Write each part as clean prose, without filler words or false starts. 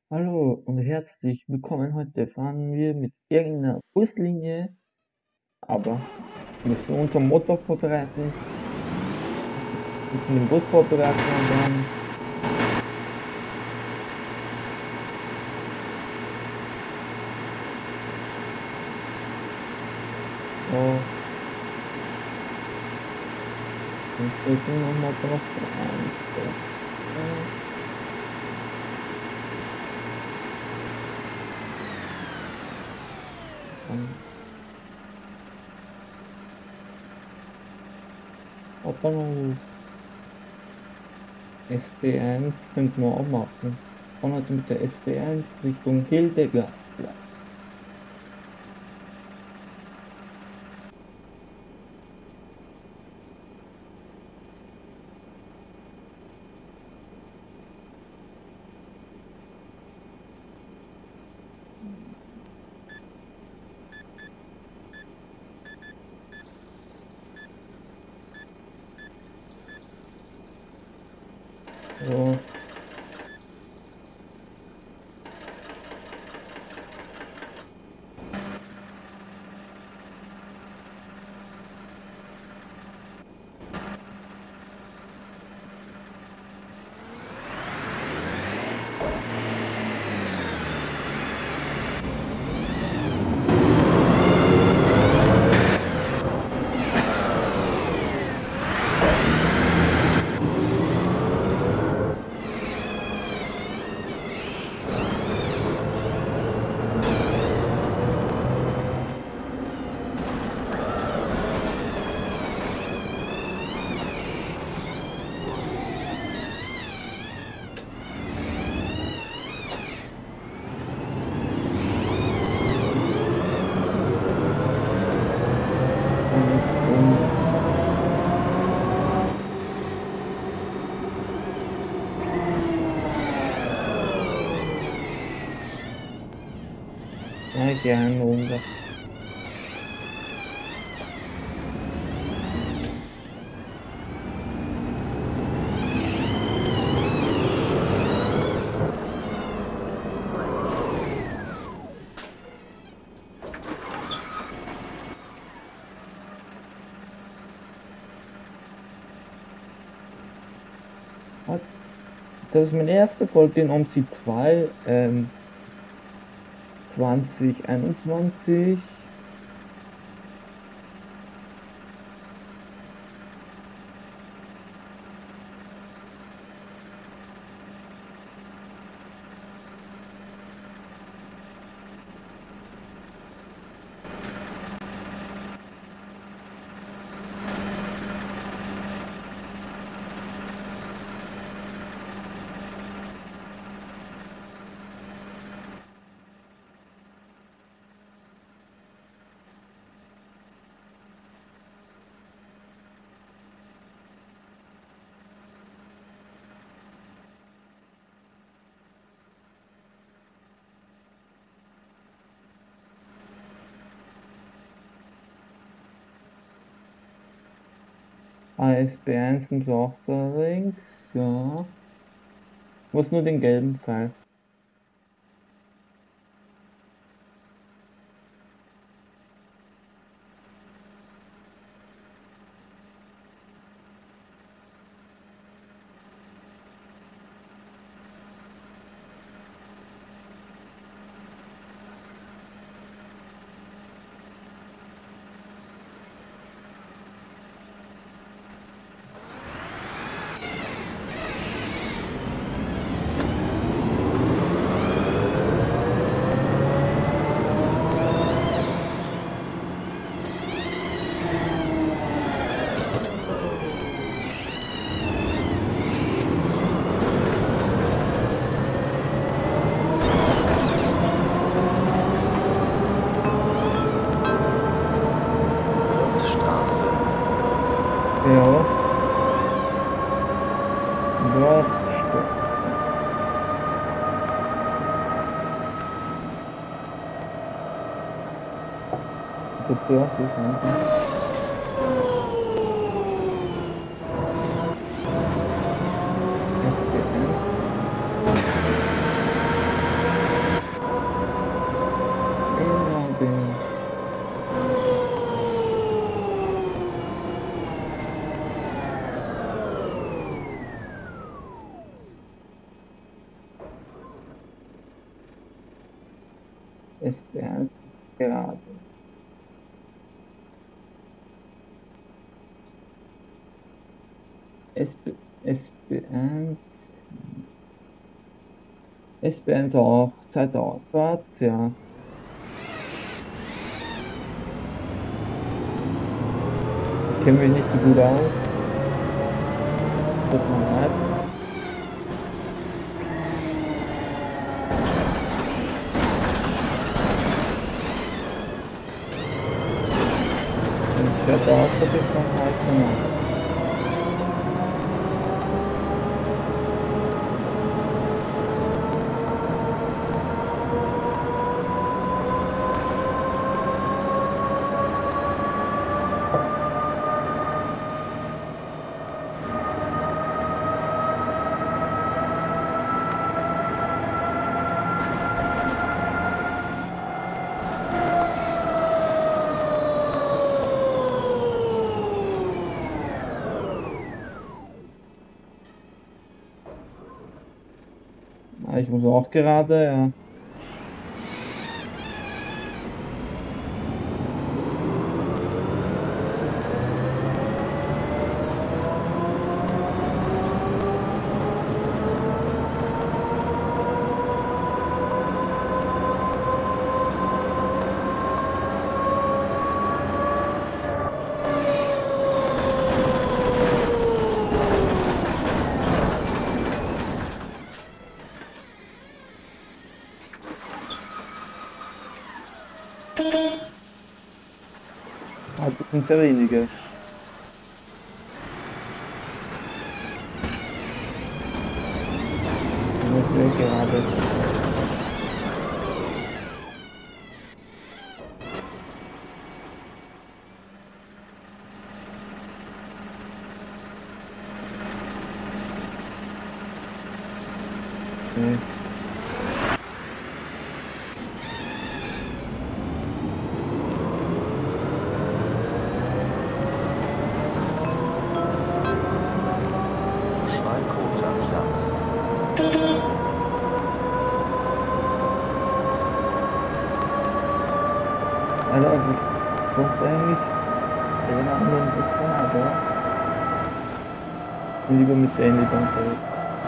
Hallo und herzlich willkommen. Heute fahren wir mit irgendeiner Buslinie, aber müssen unseren Motor vorbereiten, müssen den Bus vorbereiten und dann oh, dann drücken wir den Motor noch ein. Dann Hauptbahnhof SB1 könnten wir auch machen. Fahren heute mit der SB1 Richtung Hildegardplatz. So, Richtung ja, gerne runter. Das ist meine erste Folge in OMSI 2 2021. ASB1 und auch da links, ja. Muss nur den gelben Pfeil. Wurmstraße. Ja. Wortstraße. Das Dorf ist unten. SB1. SB1 gerade. SB1. SB1 auch. Zweite Ausfahrt, ja. Ich kenne mich nicht so gut aus. Tut mir leid. Wenn ich zweite Ausfahrt ist, dann halt normal. Ich muss auch gerade, ja. Das sind sehr wenige. Das wäre gerade. Nee. Schweighöfer Platz. Also ich wollte eigentlich den anderen bisschen, aber ich bin lieber mit denen lieber unterwegs.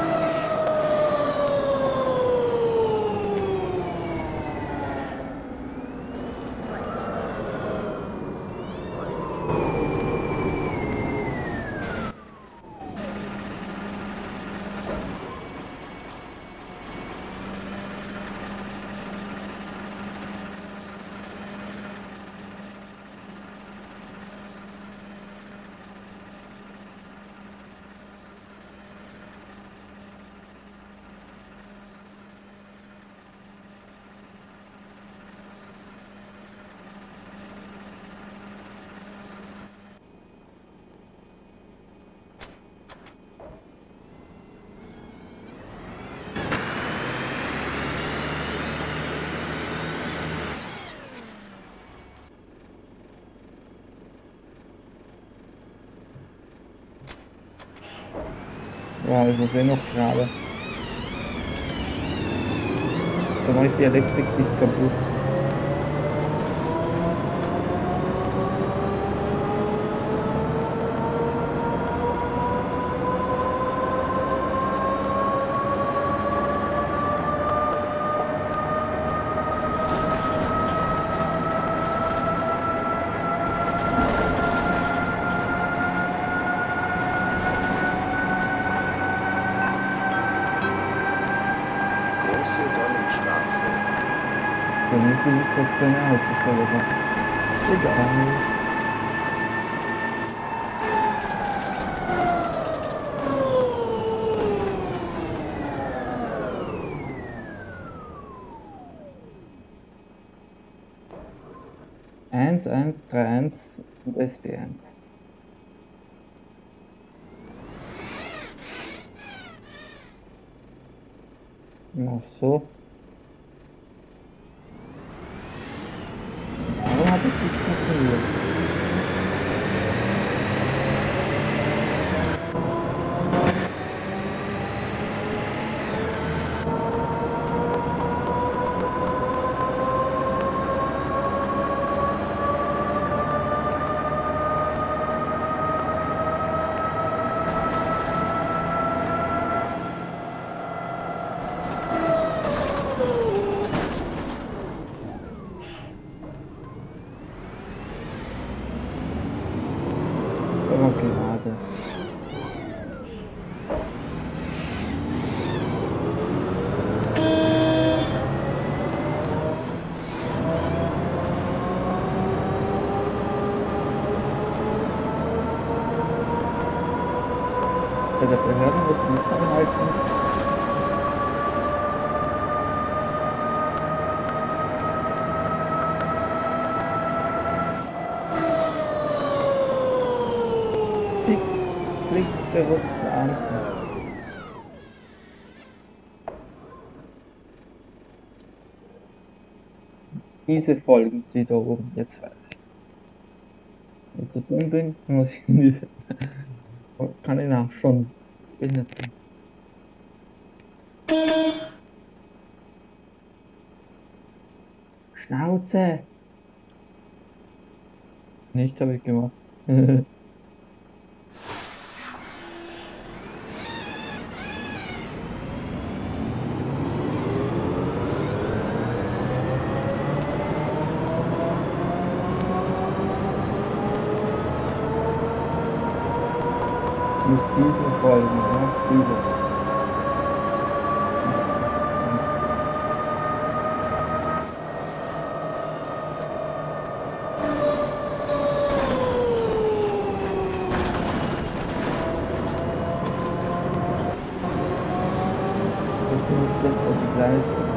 Ja, ich muss noch gerade. Da mache ich die Elektrik nicht kaputt. Große Dollenstraße. Für mich ist das keine Haltestelle war. Egal. Eins, 1, 3, 1 und SB1. Ach so. Warum hat es nicht funktioniert? anhalten. Fix verrückte Ampel. Diese Folgen, die da oben, jetzt weiß ich. Wenn ich zu dumm bin, muss ich nicht. Kann ich nachschauen. Ich bin nicht dumm. Schnauze! Nicht habe ich gemacht. Muss diesen folgen, ja? Diese. Das sind jetzt so die gleichen.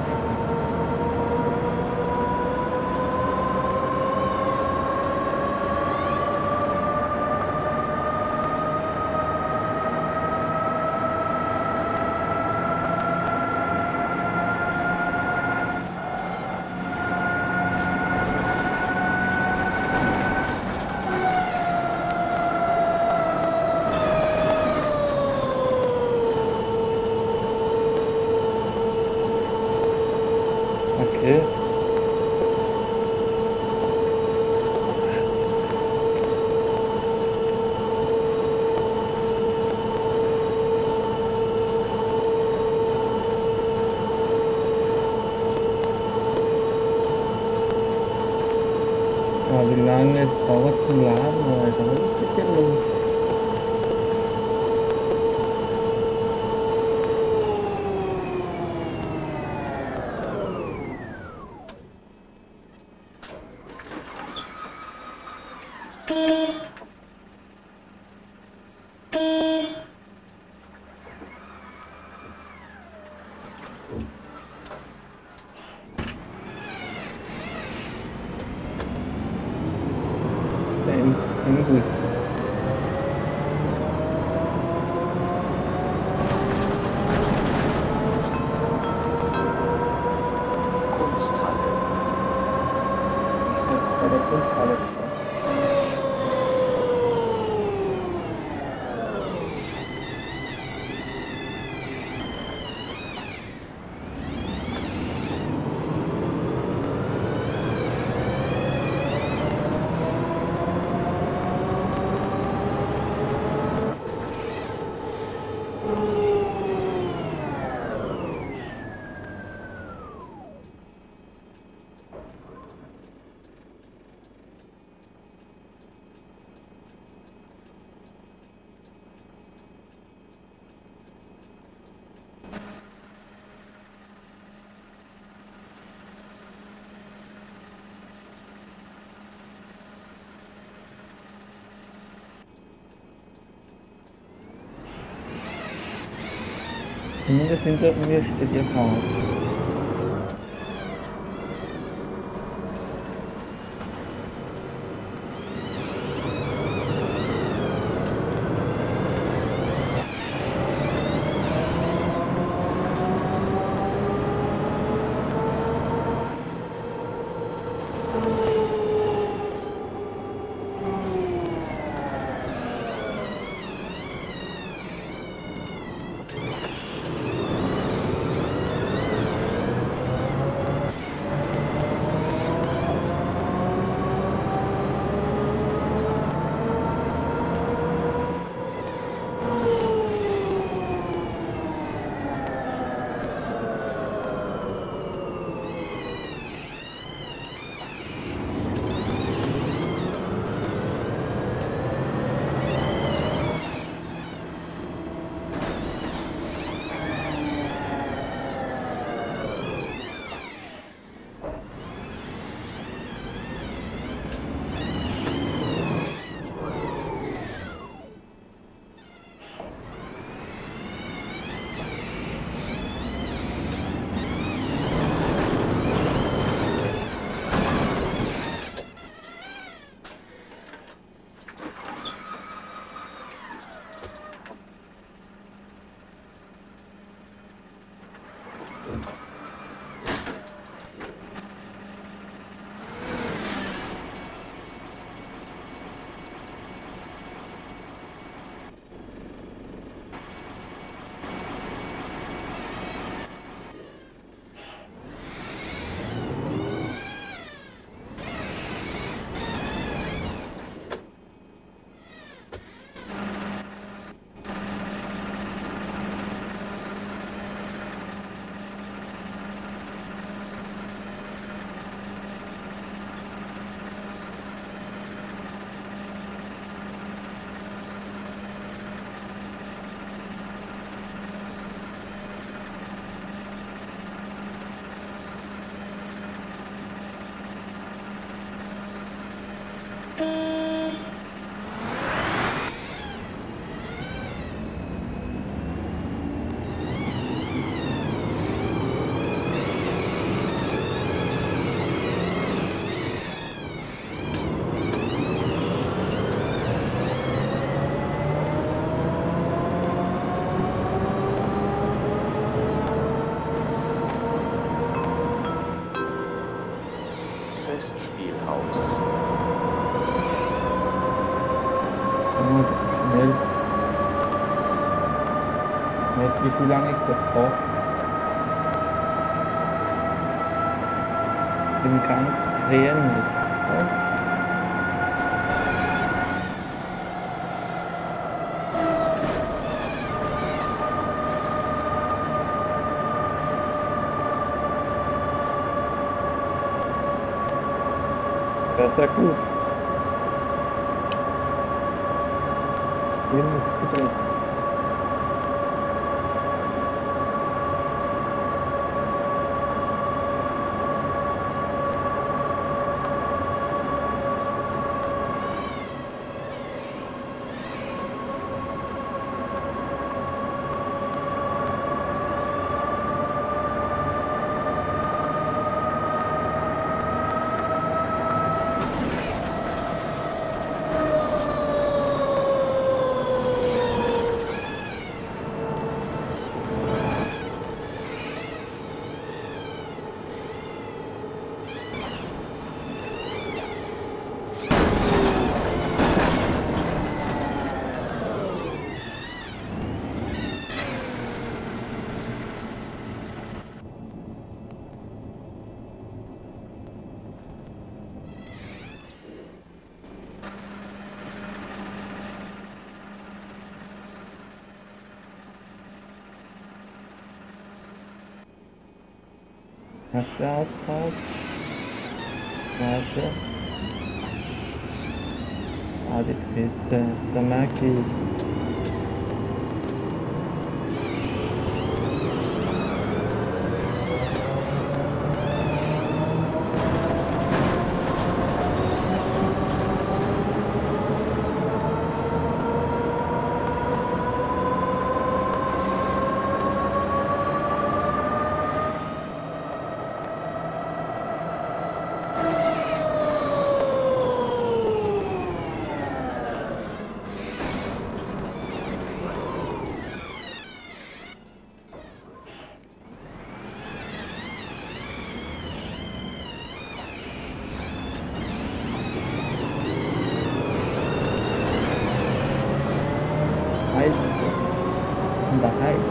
Okay. Aber wie lange es dauert zum Laden, Alter? Was ist mit dir los? Gut. Kunsthalle. Ich hab bei der Kunsthalle gestanden. Zumindest hinter mir steht ihr Haus. Festspielhaus. Oh, schnell. Weißt du, wie viel lange ich da brauche? Im Gang drehen ist. Ja? Das ist ja gut. Eben nichts gedreht. Erste Ausfahrt. Zweite. Ah, die dritte. Da merke ich. Halt. Und da halt.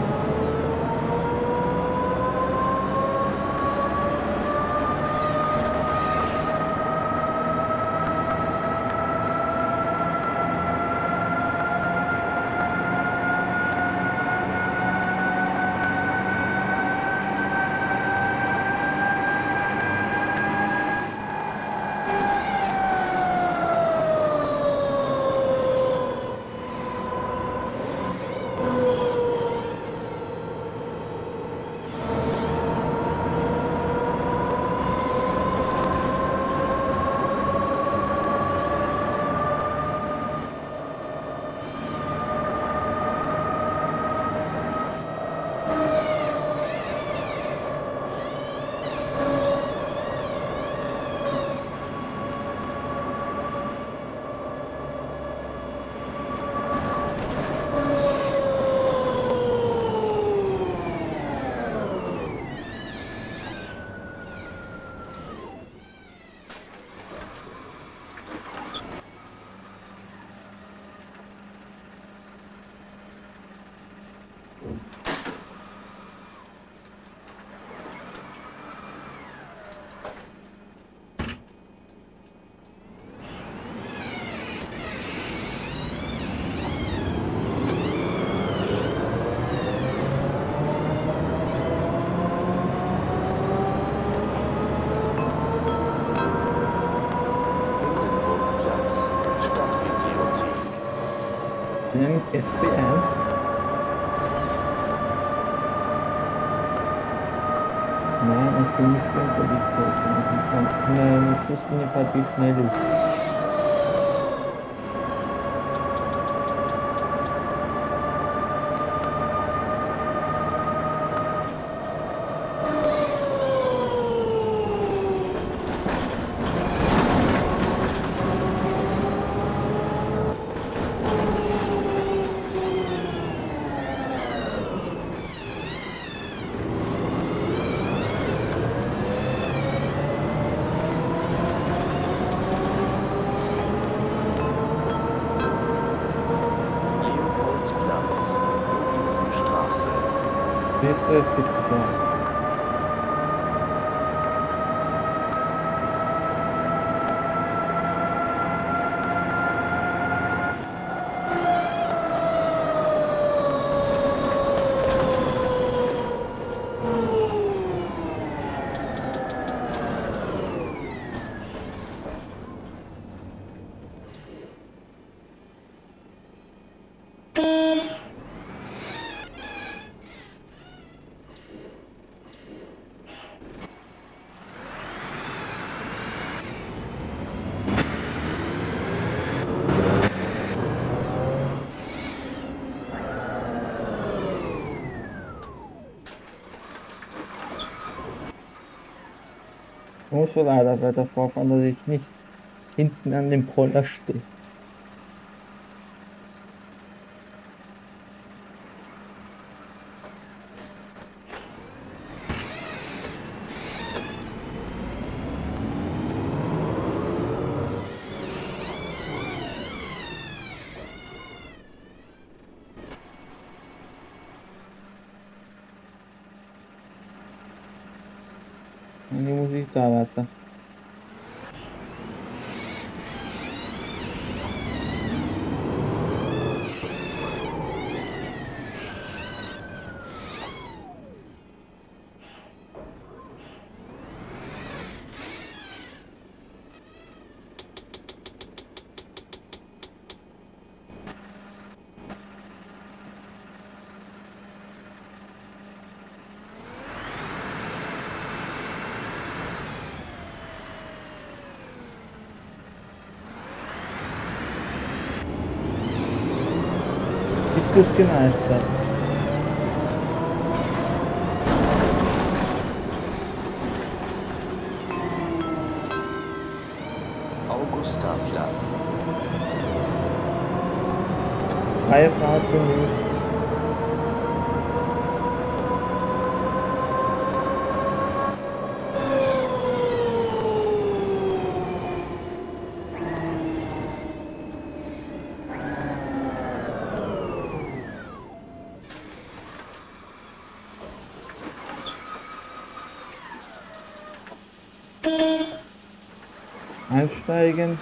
Ist beerbt. Nein, ich will nicht mehr unter die Kurve machen. Nein, ich wusste nicht, wie schnell ich. Siehst du, es gibt sich was. Ich muss so leider weiter vorfahren, dass ich nicht hinten an dem Poller stehe. Und die muss ich da weiter. Ist gut gemeistert. Augustaplatz. Freie Fahrt für mich. Einsteigen.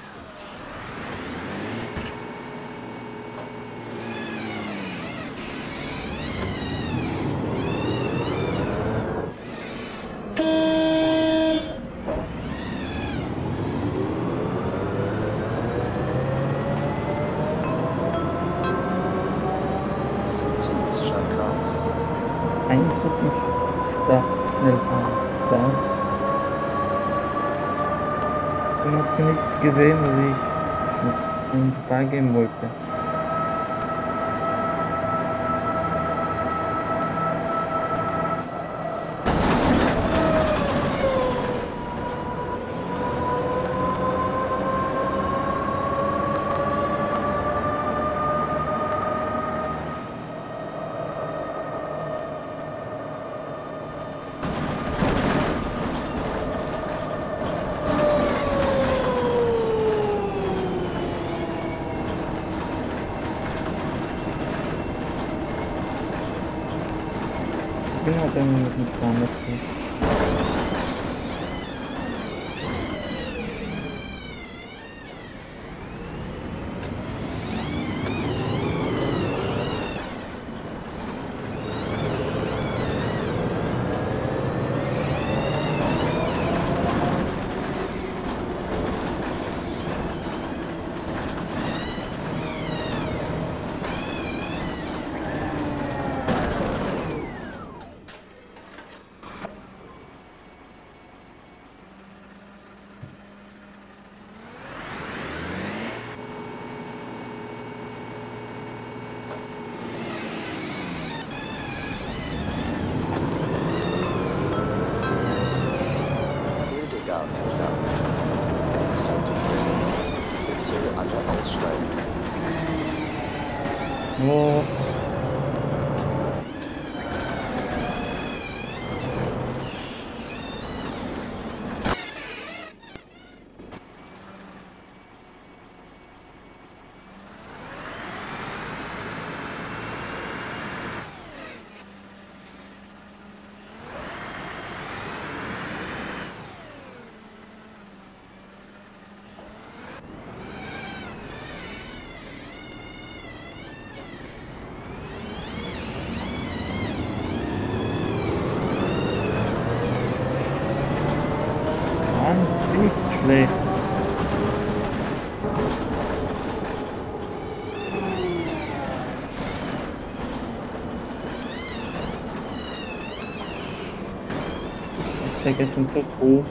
Sintinischer Kreis. Eigentlich sollte ich schnell fahren. Da. Ich habe noch nicht gesehen, was ich ins Bar gehen wollte. Ich bin halt irgendwie mit dem Fahren dazu. Hildegardplatz. Endhaltestelle. Bitte alle aussteigen. Oh, schlecht. Die Strecke sind so doof.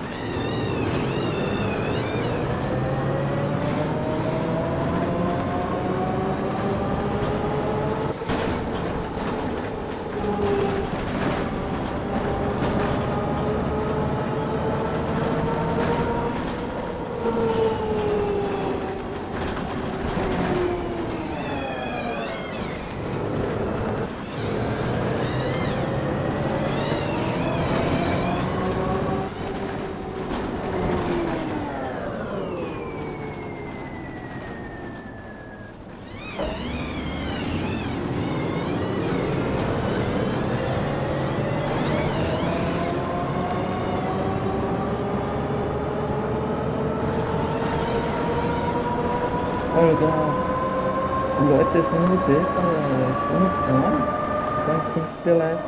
Vollgas. Die Leute sind nur Bilder, ich bin nicht dran. Dann kommt der Leid.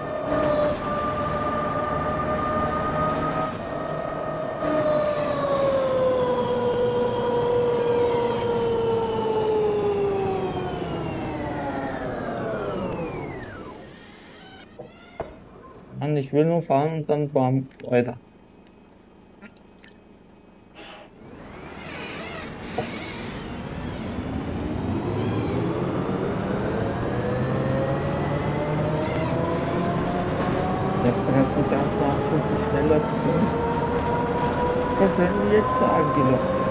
Mann, ich will nur fahren und dann bam, weiter. Der hat sich einfach viel schneller zu uns. Was sollen wir jetzt sagen, die Leute?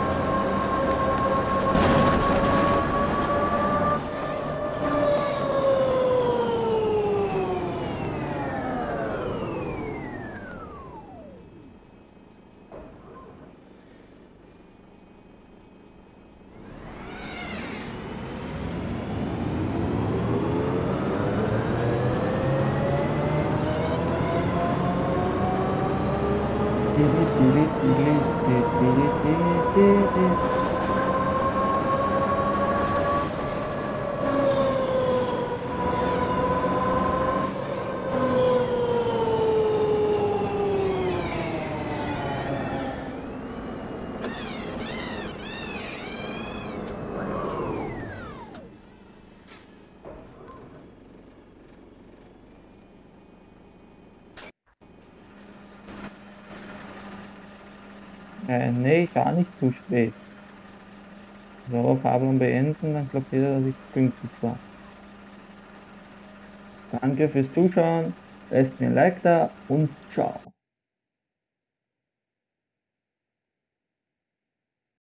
Nee, gar nicht zu spät. So, Fahrplan beenden, dann glaubt jeder, dass ich pünktlich war. Danke fürs Zuschauen, lasst mir ein Like da und ciao.